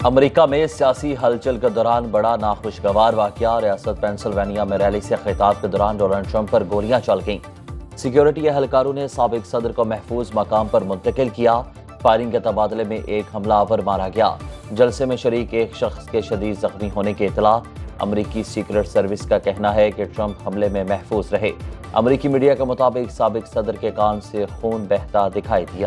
America में सियासी हलचल के दौरान बड़ा नाखुशगवार वाकया। रियासत पेंसिल्वेनिया में रैली से खिताब के दौरान डोनाल्ड ट्रंप पर गोलियां चल गईं। सिक्योरिटी एहलकारों ने साबिक सदर को महफूज मकाम पर मुंतकिल किया। फायरिंग के तबादले में एक हमलावर मारा गया। जलसे में शरीक एक शख्स के शदीद जख्मी होने की इतला। अमरीकी सीक्रेट सर्विस का कहना है कि ट्रंप हमले में महफूज रहे। अमरीकी मीडिया के मुताबिक साबिक सदर के कान से खून बहता दिखाई दिया।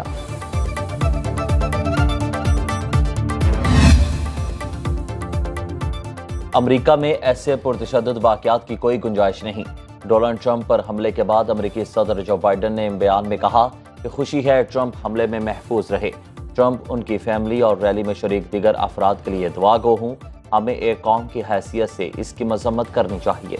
अमरीका में ऐसे पुरतशद्दुद वाक़यात की कोई गुंजाइश नहीं। डोनाल्ड ट्रंप पर हमले के बाद अमरीकी सदर जो बाइडन ने बयान में कहा कि खुशी है ट्रंप हमले में महफूज रहे। ट्रंप, उनकी फैमिली और रैली में शरीक दीगर अफराद के लिए दुआ गो हूँ। हमें एक कौम की हैसियत से इसकी मजम्मत करनी चाहिए।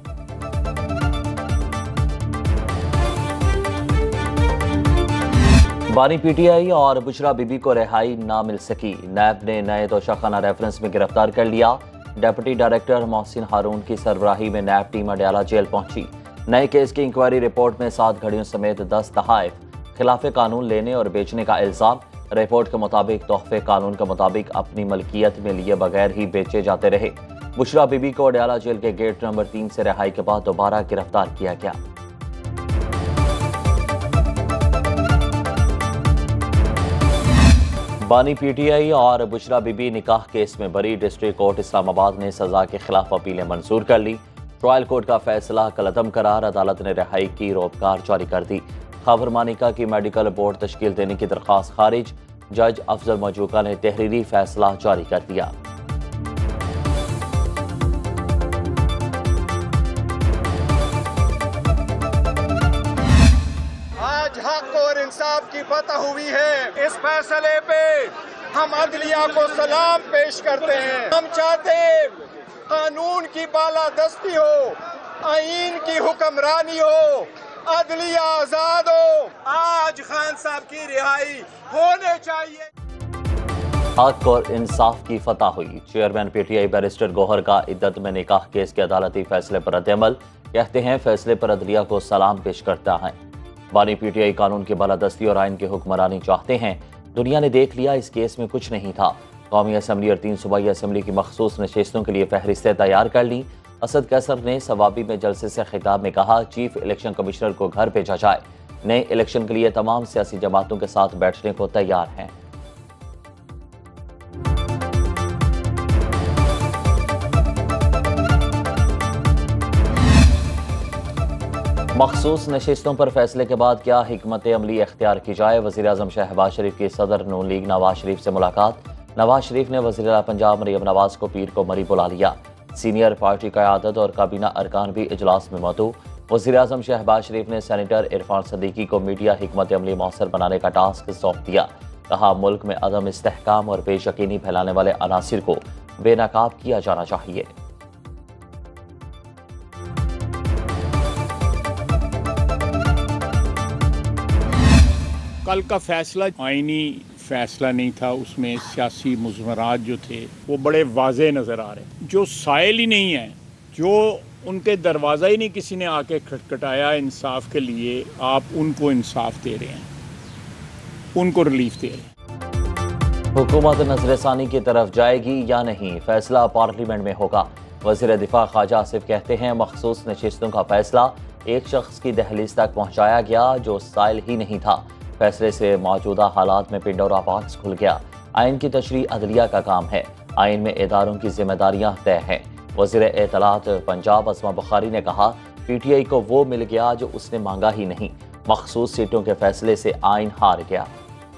बानी पीटीआई और बुशरा बीबी को रिहाई ना मिल सकी। नैब ने नए तोशाखाना रेफरेंस में गिरफ्तार कर लिया। डेप्यूटी डायरेक्टर मोहसिन हारून की सरबराही में नैब टीम अडयाला जेल पहुंची। नए केस की इंक्वायरी रिपोर्ट में 7 घड़ियों समेत 10 तहाइफ खिलाफ कानून लेने और बेचने का इल्जाम। रिपोर्ट के मुताबिक तोहफे कानून के मुताबिक अपनी मलकियत में लिए बगैर ही बेचे जाते रहे। बुशरा बीबी को अडयाला जेल के गेट नंबर 3 से रिहाई के बाद दोबारा गिरफ्तार किया गया। बानी पीटीआई और बुशरा बीबी निकाह केस में बरी। डिस्ट्रिक्ट कोर्ट इस्लामाबाद ने सजा के खिलाफ अपीलें मंजूर कर ली। ट्रायल कोर्ट का फैसला कलअदम करार अदालत ने रिहाई की रोबकार जारी कर दी। खबर मानिका की मेडिकल बोर्ड तश्कील देने की दरख्वास्त खारिज। जज अफजल मजूका ने तहरीरी फैसला जारी कर दिया। आज हक और इंसाफ की फतह हुई है। इस फैसले पे हम अदलिया को सलाम पेश करते हैं। हम चाहते हैं कानून की बालादस्ती हो, आईन की हुक्मरानी हो, अदलिया आजाद हो। आज खान साहब की रिहाई होने चाहिए। हक और इंसाफ की फतह हुई। चेयरमैन पीटीआई बैरिस्टर गौहर का इद्दत में निकाह केस के अदालती फैसले पर रद्द-ए-अमल। कहते हैं फैसले पर अदलिया को सलाम पेश करता है। बानी पीटीआई कानून की बालादस्ती और आइन की हुक्मरानी चाहते हैं। दुनिया ने देख लिया इस केस में कुछ नहीं था। कौमी असम्बली और 3 सूबाई असम्बली की मखसूस नशिस्तों के लिए फहरिस्तें तैयार कर ली। असद कैसर ने सवाबी में जलसे से खिताब में कहा चीफ इलेक्शन कमिश्नर को घर भेजा जाए। नए इलेक्शन के लिए तमाम सियासी जमातों के साथ बैठने को तैयार हैं। मखसूस नशिस्तों पर फैसले के बाद क्या हिकमत अमली इख्तियार की जाए। वज़ीर आज़म शहबाज शरीफ की सदर नून लीग नवाज शरीफ से मुलाकात। नवाज शरीफ ने वज़ीर आला पंजाब मरियम नवाज को पीर को मरी बुला लिया। सीनियर पार्टी क़यादत और काबीना अरकान भी इजलास में मौजूद। वज़ीर आज़म शहबाज शरीफ ने सेनेटर इरफान सदीकी को मीडिया हिकमत अमली मौसर बनाने का टास्क सौंप दिया। कहा मुल्क में अदम इस्तेहकाम और बेयकीनी फैलाने वाले अनासिर को बेनकाब किया जाना चाहिए। कल का फैसला आईनी फैसला नहीं था, उसमें सियासी मुज़मरात जो थे वो बड़े वाज़े नज़र आ रहे। जो साइल ही नहीं है, जो उनके दरवाज़ा ही नहीं किसी ने आके खटखटाया इंसाफ के लिए, आप उनको इंसाफ दे रहे हैं, उनको रिलीफ दे रहे हैं। हुकूमत नजरसानी की तरफ जाएगी या नहीं, फैसला पार्लियामेंट में होगा। वज़ीर दिफा ख्वाजा आसिफ कहते हैं मखसूस नशिस्तों का फैसला एक शख्स की दहलीज तक पहुँचाया गया जो साइल ही नहीं था। फैसले से मौजूदा हालात में पिंडोरा बॉक्स खुल गया। आइन की तशरीह अदलिया का काम है। आइन में इदारों की जिम्मेदारियां तय हैं। वज़ीर एतलात पंजाब असमा बुखारी ने कहा पीटीआई को वो मिल गया जो उसने मांगा ही नहीं। मखसूस सीटों के फैसले से आइन हार गया।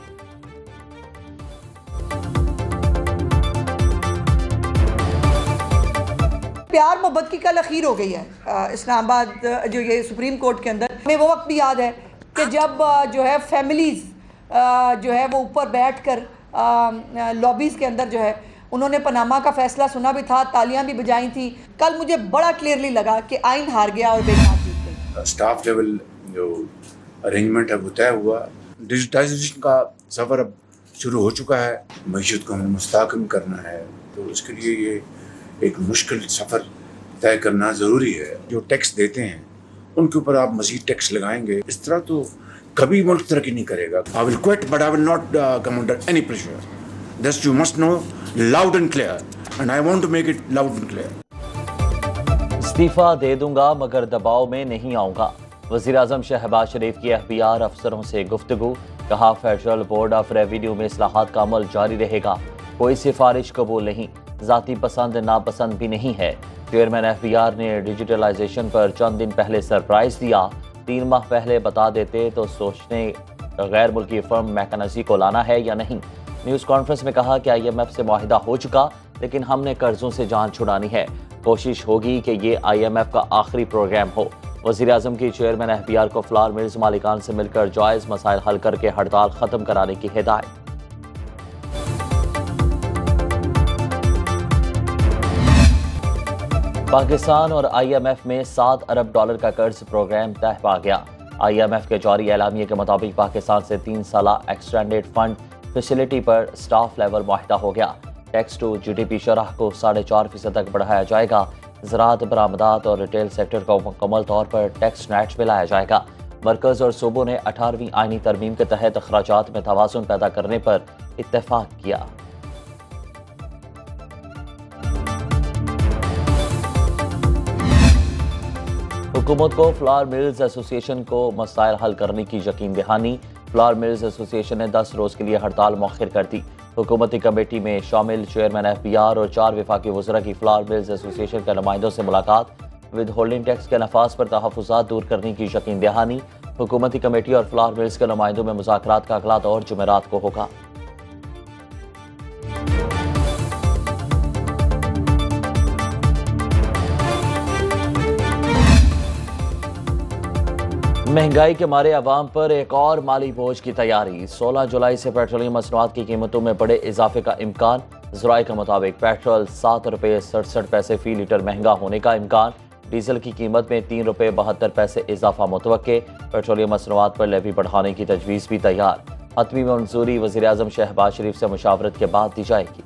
प्यार मोहब्बत की कल अखीर हो गई है इस्लामाबाद जो ये सुप्रीम कोर्ट के अंदर। हमें वो वक्त भी याद है कि जब जो है फैमिलीज़ जो है वो ऊपर बैठकर लॉबीज़ के अंदर जो है उन्होंने पनामा का फैसला सुना भी था, तालियां भी बजाई थी। कल मुझे बड़ा क्लियरली लगा कि आइन हार गया और बेकार जीत गई। स्टाफ लेवल जो अरेंजमेंट है वो तय हुआ। डिजिटाइजेशन का सफ़र अब शुरू हो चुका है। मईशत को हमें मुस्तहकम करना है, तो उसके लिए ये एक मुश्किल सफ़र तय करना ज़रूरी है। जो टैक्स देते हैं उनके ऊपर आप मज़ीद टैक्स लगाएंगे, इस तरह तो कभी मुल्क तरक्की नहीं करेगा। I will quit but I will not come under any pressure. This you must know loud and clear, and I want to make it loud and clear. इस्तीफा दे दूंगा मगर दबाव में नहीं आऊंगा। वज़ीर-ए-आज़म शहबाज शरीफ की एफबीआर अफसरों से गुफ्तगू। कहा फेडरल बोर्ड ऑफ रेवेन्यू में इस्लाहात का अमल जारी रहेगा, कोई सिफारिश कबूल नहीं, ज़ाती पसंद नापसंद भी नहीं है। चेयरमैन एफबीआर ने डिजिटलाइजेशन पर चंद दिन पहले सरप्राइज दिया। 3 माह पहले बता देते तो सोचने गैर मुल्की फर्म मैकेनिजी को लाना है या नहीं। न्यूज़ कॉन्फ्रेंस में कहा कि IMF से मुआहिदा हो चुका, लेकिन हमने कर्जों से जान छुड़ानी है। कोशिश होगी कि ये IMF का आखिरी प्रोग्राम हो। वज़ीर-ए-आज़म की चेयरमैन एफबीआर को फ्लावर मिल्स मालिकान से मिलकर जायज़ मसाइल हल करके हड़ताल ख़त्म कराने की हिदायत। पाकिस्तान और IMF में $7 अरब का कर्ज प्रोग्राम तय पा गया। IMF के जारी एलामिये के मुताबिक पाकिस्तान से 3 साला एक्सटेंडेड फंड फैसिलिटी पर स्टाफ लेवल मुआहिदा हो गया। टैक्स टू GDP शरह को 4.5% तक बढ़ाया जाएगा। ज़राअत, बरामदात और रिटेल सेक्टर को मुकम्मल तौर पर टैक्स नेट में लाया जाएगा। मरकज़ और सूबों ने 18वीं आइनी तरमीम के तहत अखराजात में तवाज़ुन पैदा करने पर इत्तेफाक किया। हुकूमत को फ्लावर मिल्स एसोसिएशन को मसाइल हल करने की यकीन दहानी। फ्लावर मिल्स एसोसिएशन ने 10 रोज़ के लिए हड़ताल मौखिर कर दी। हुकूमती कमेटी में शामिल चेयरमैन एफबीआर और 4 वफाकी वज़रा की फ्लावर मिल्स एसोसिएशन के नुमाइंदों से मुलाकात। विद होल्डिंग टैक्स के नफाज पर तहफ़्फ़ुज़ात दूर करने की यकीन दहानी। हुकूमती कमेटी और फ्लावर मिल्स के नुमाइंदों में मुज़ाकरात का अगला दौर जुमेरात को होगा। महंगाई के मारे अवाम पर एक और माली बोझ की तैयारी। 16 जुलाई से पेट्रोलियम मसनूआत की कीमतों में बड़े इजाफे का इम्कान। ज़राए के मुताबिक पेट्रोल 7 रुपये 67 पैसे फ़ी लीटर महंगा होने का इम्कान। डीजल की कीमत में 3 रुपये 72 पैसे इजाफा मुतवक्के। पेट्रोलियम मसनूआत पर लेवी बढ़ाने की तजवीज़ भी तैयार। हतमी मंजूरी वज़ीर-ए-आज़म शहबाज शरीफ से मुशावरत के बाद दी जाएगी।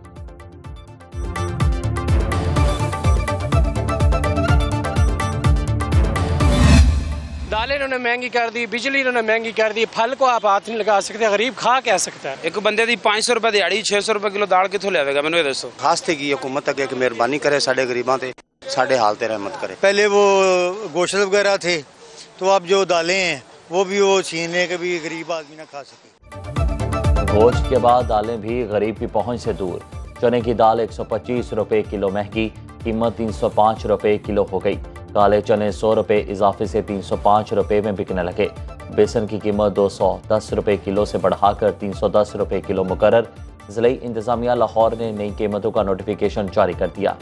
दालें इन्होंने महंगी कर दी, बिजली इन्होंने महंगी कर दी, फल को आप हाथ नहीं लगा सकते, गरीब खा क्या सकता है। एक बंदे दी 500 रुपए दिहाड़ी 600 रुपए किलो दाल कितों लियावेगा, मैनू ये दसो। खास थे कि हुकूमत अगे कि मेहरबानी करे साडे गरीबां ते, साडे हाल ते रहमत करे। पहले वो गोश्त वगैरह थे, तो अब जो दालें हैं वो भी वो छीन ले के भी गरीब आदमी ना खा सके। गोश्त के बाद दालें भी गरीब की पहुंच से दूर। चने की दाल 125 रुपए किलो महंगी, कीमत 305 रुपए किलो हो गई। काले चने 100 रुपए इजाफे से 305 रुपए में बिकने लगे। बेसन की कीमत 210 रुपए किलो से बढ़ाकर 310 रुपए किलो मुकर्रर। ज़िला इंतजामिया लाहौर ने नई कीमतों का नोटिफिकेशन जारी कर दिया।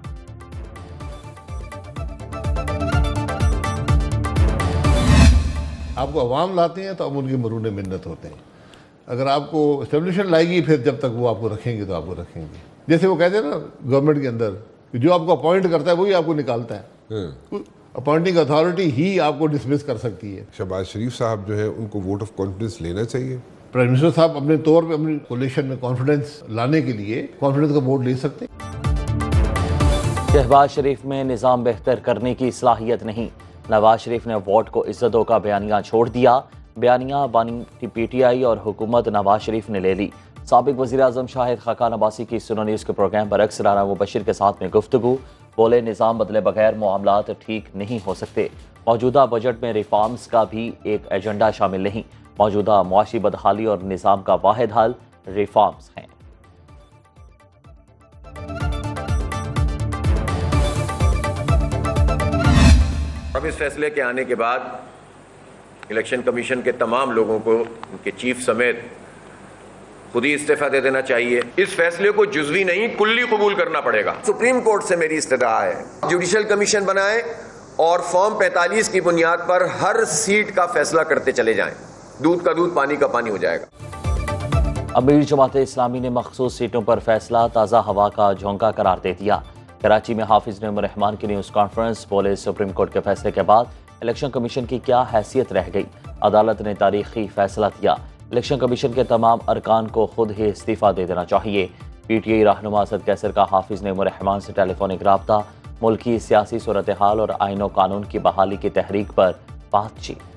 आपको अवाम लाते हैं तो अब उनकी मरून मिन्नत होते हैं। अगर आपको एस्टेब्लिशमेंट लाएगी फिर जब तक वो आपको रखेंगे तो आपको रखेंगे। जैसे वो कहते हैं ना गवर्नमेंट के अंदर जो आपको अपॉइंट करता है वही आपको निकालता है। अपॉइंटिंग अथॉरिटी ही आपको डिसमिस कर सकती है। शहबाज शरीफ साहब जो है उनको वोट ऑफ कॉन्फिडेंस लेना चाहिए। प्राइम मिनिस्टर साहब अपने तौर पे अपनी कोलिशन में कॉन्फिडेंस लाने के लिए कॉन्फिडेंस का वोट ले सकते हैं। शहबाज शरीफ में निज़ाम बेहतर करने की सलाहियत नहीं। नवाज शरीफ ने वोट को इज्जतों का बयानिया छोड़ दिया। बयानिया बानी PTI और हुकूमत नवाज शरीफ ने ले ली। साबिक वज़ीर-ए-आज़म शाहिद खाकान अब्बासी की सुनो न्यूज़ के प्रोग्राम पर अक्सर राना मुबशिर के साथ में गुफ्तगू। बोले निज़ाम बदले बगैर मामलात ठीक नहीं हो सकते। मौजूदा बजट में रिफॉर्म्स का भी एक एजेंडा शामिल नहीं। मौजूदा मुआशी बदहाली और निज़ाम का वाहिद हल रिफॉर्म्स हैं। अब इस फैसले के आने के बाद इलेक्शन कमीशन के तमाम लोगों को उनके चीफ समेत खुद ही इस्तीफा दे देना चाहिए। इस फैसले को जुज़वी नहीं कुल्ली कबूल करना पड़ेगा। सुप्रीम कोर्ट से मेरी इस्तदा है जुडिशल कमीशन बनाए और फॉर्म 45 की बुनियाद पर हर सीट का फैसला करते चले जाएं। दूध का दूध पानी का पानी हो जाएगा। अमीर जमात इस्लामी ने मखसूस सीटों पर फैसला ताज़ा हवा का झोंका करार दे दिया। कराची में हाफिज नईम रहमान की न्यूज़ कॉन्फ्रेंस। बोले सुप्रीम कोर्ट के फैसले के बाद इलेक्शन कमीशन की क्या हैसियत रह गई। अदालत ने तारीखी फैसला दिया। इलेक्शन कमीशन के तमाम अरकान को खुद ही इस्तीफा दे देना चाहिए। PTI रहनुमा असद कैसर का हाफिज नईम रहमान से टेलीफोनिक राब्ता। मुल्क की सियासी सूरत हाल और आईन व कानून की बहाली की तहरीक पर बातचीत।